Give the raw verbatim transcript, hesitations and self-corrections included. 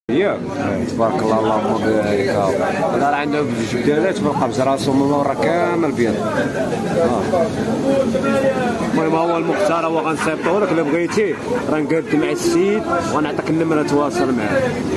ياك تبارك الله اللهم بارك. هذا راه عندهم بجوج بدالات بالقبض راسهم من ورا كامل بيض. المهم هو المختار هو غنصيفطو لك الا بغيتي راه نقاد مع السيد وغنعطيك النمره تواصل معاه.